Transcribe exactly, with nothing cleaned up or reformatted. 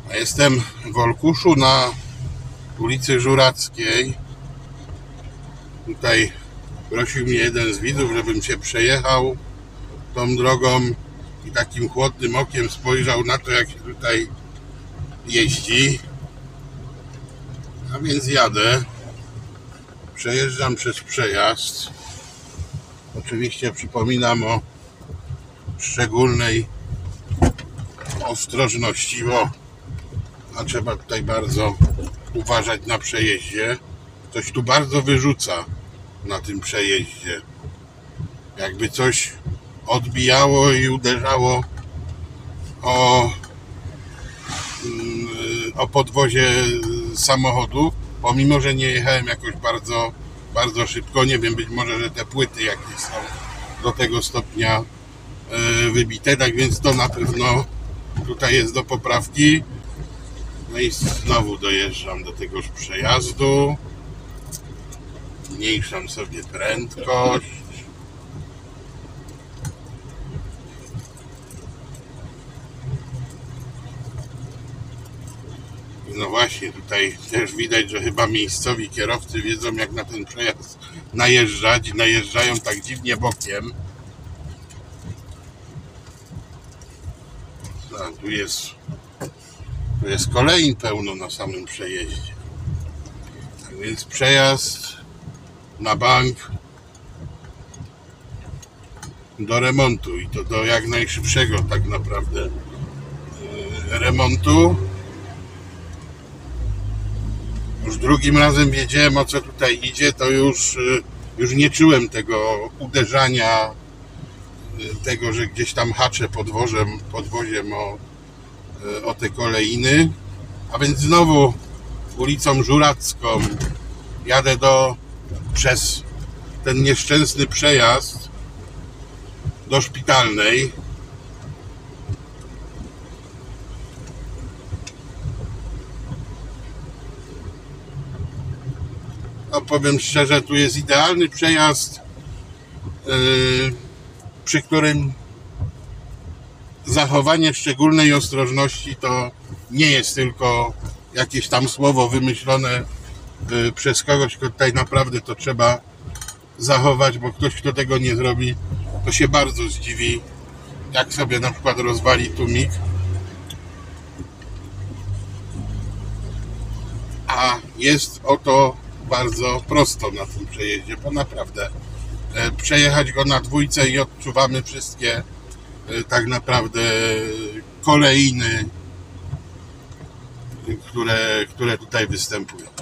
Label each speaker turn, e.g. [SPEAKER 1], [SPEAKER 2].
[SPEAKER 1] Jestem w Olkuszu na ulicy Żurackiej. Tutaj prosił mnie jeden z widzów, żebym się przejechał tą drogą i takim chłodnym okiem spojrzał na to, jak się tutaj jeździ. A więc jadę. Przejeżdżam przez przejazd. Oczywiście przypominam o szczególnej ostrożności, bo a trzeba tutaj bardzo uważać na przejeździe. Coś tu bardzo wyrzuca na tym przejeździe. Jakby coś odbijało i uderzało o, o podwozie samochodu, pomimo że nie jechałem jakoś bardzo, bardzo szybko. Nie wiem, być może, że te płyty jakieś są do tego stopnia wybite, tak więc to na pewno tutaj jest do poprawki. No i znowu dojeżdżam do tegoż przejazdu. Zmniejszam sobie prędkość. No właśnie, tutaj też widać, że chyba miejscowi kierowcy wiedzą, jak na ten przejazd najeżdżać. Najeżdżają tak dziwnie bokiem. No, tu jest Tu jest kolejn pełno na samym przejeździe. Tak więc przejazd na bank do remontu i to do jak najszybszego tak naprawdę remontu. Już drugim razem wiedziałem, o co tutaj idzie, to już, już nie czułem tego uderzania, tego, że gdzieś tam haczę podwozem, podwoziem o o te kolejny, a więc znowu ulicą Żuracką jadę do przez ten nieszczęsny przejazd do Szpitalnej. No, powiem szczerze, tu jest idealny przejazd, yy, przy którym zachowanie szczególnej ostrożności to nie jest tylko jakieś tam słowo wymyślone przez kogoś, kto tutaj naprawdę to trzeba zachować, bo ktoś, kto tego nie zrobi, to się bardzo zdziwi, jak sobie na przykład rozwali tłumik. A jest o to bardzo prosto na tym przejeździe, bo naprawdę przejechać go na dwójce i odczuwamy wszystkie tak naprawdę kolejny, które, które tutaj występują.